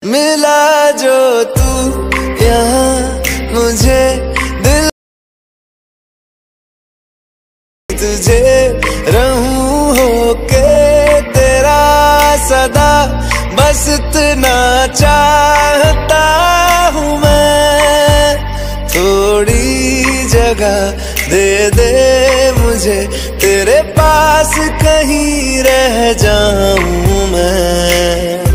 मिला जो तू यहाँ मुझे दिल तुझे रहूं होके तेरा सदा, बस इतना चाहता हूँ मैं। थोड़ी जगह दे दे मुझे, तेरे पास कहीं रह जाऊं मैं।